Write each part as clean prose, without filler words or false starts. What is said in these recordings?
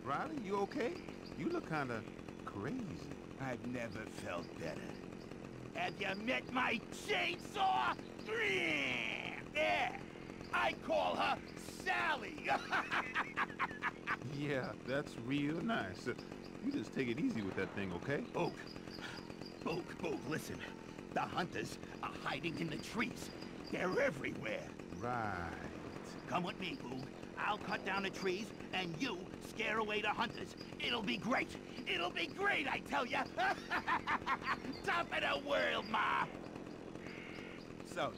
Riley, you okay? You look kinda crazy. I've never felt better. Have you met my chainsaw? Yeah, I call her Sally. Yeah, that's real nice. You just take it easy with that thing, okay? Boog, listen. The hunters are hiding in the trees. They're everywhere. Right. Come with me, Boog. I'll cut down the trees, and you scare away the hunters. It'll be great. It'll be great, I tell ya. Top of the world, Ma. So,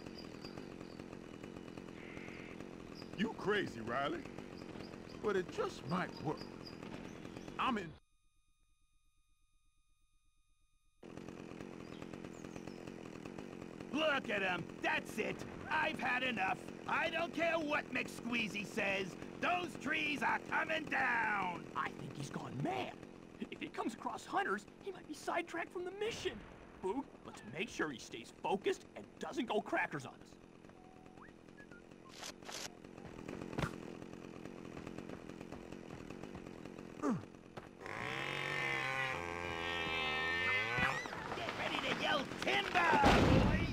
you crazy, Riley. But it just might work. I'm in. Look at him. That's it. I've had enough. I don't care what McSqueezy says. Those trees are coming down. I think he's gone mad. If he comes across hunters, he might be sidetracked from the mission. Boog, let's make sure he stays focused and doesn't go crackers on us. Get ready to yell timber, boys!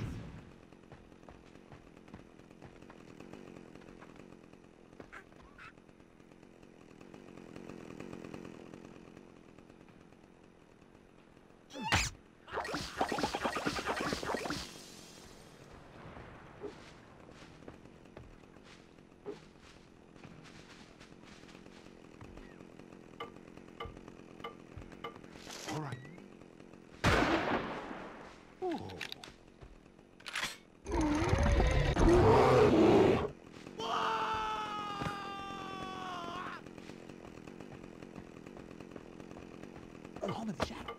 All right. Oh. Calm in the shadow.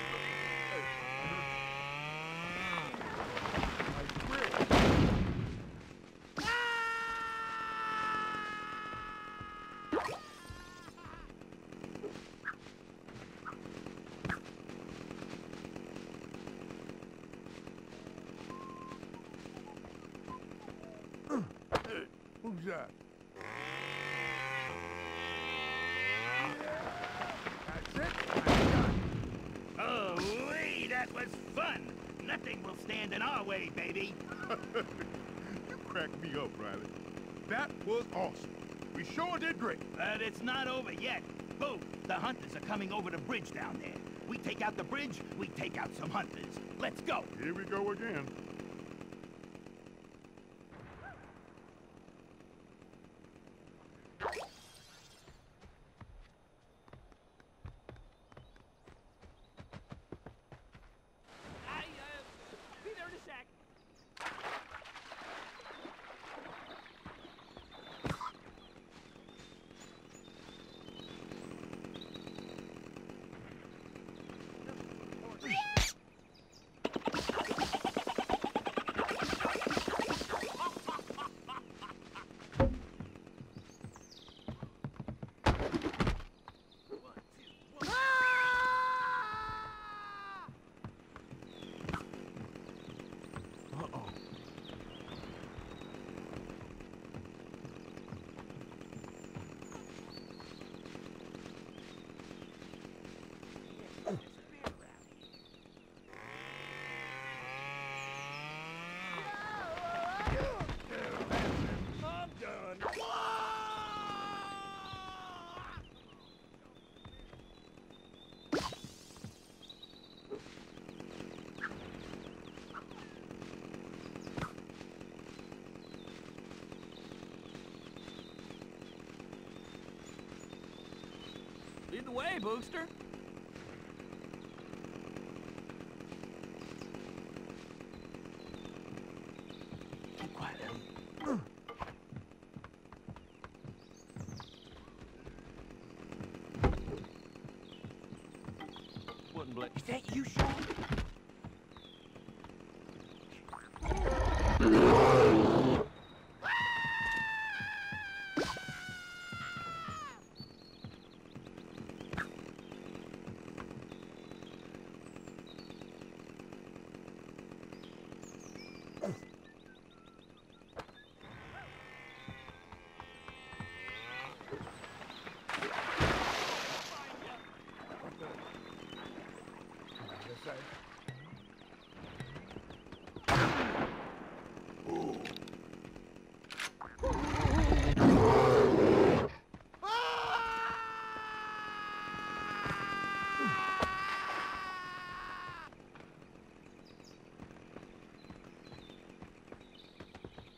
Who's that? That's it. I'm done. Oh, wee, that was fun. Nothing will stand in our way, baby. You cracked me up, Riley. That was awesome. We sure did great. But it's not over yet. Boog, the hunters are coming over the bridge down there. We take out the bridge, we take out some hunters. Let's go. Here we go again. Be there in a sec. Uh-oh. I'm done. Lead the way, Boogster. Keep quiet, Ellie. Wouldn't blame. Is that you, Sean?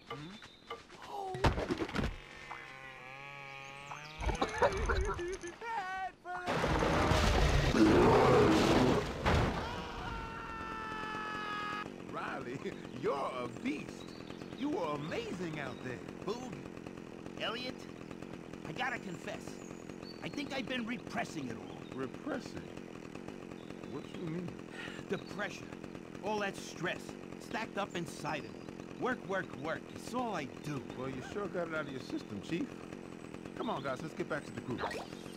Riley, you're a beast. You were amazing out there. Boog, Elliot, I gotta confess, I think I've been repressing it all. Repressing? What you mean? The pressure, all that stress, stacked up inside of me. Work, work, work, it's all I do. Well, you sure got it out of your system, Chief. Come on, guys, let's get back to the group.